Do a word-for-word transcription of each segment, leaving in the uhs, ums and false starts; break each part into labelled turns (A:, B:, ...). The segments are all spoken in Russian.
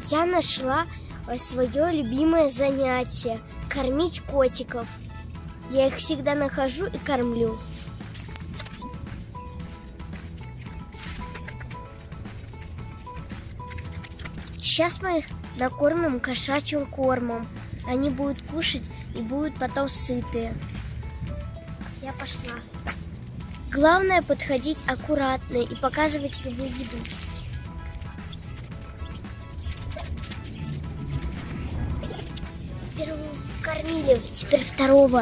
A: Я нашла свое любимое занятие – кормить котиков. Я их всегда нахожу и кормлю. Сейчас мы их накормим кошачьим кормом. Они будут кушать и будут потом сытые. Я пошла. Главное подходить аккуратно и показывать ему еду. Первого кормили, теперь второго.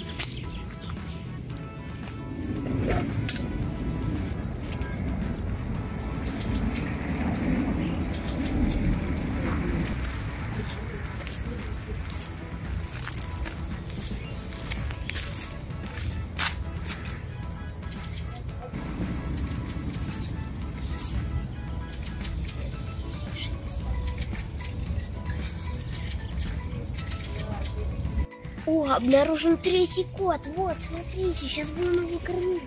A: О, обнаружен третий кот. Вот, смотрите, сейчас будем его кормить.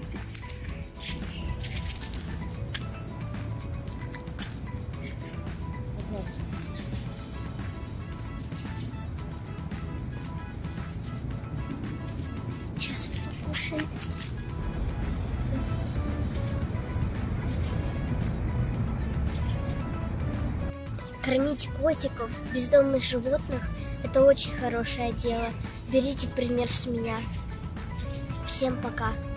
A: Сейчас покушает. Кормить котиков, бездомных животных – это очень хорошее дело. Берите пример с меня. Всем пока.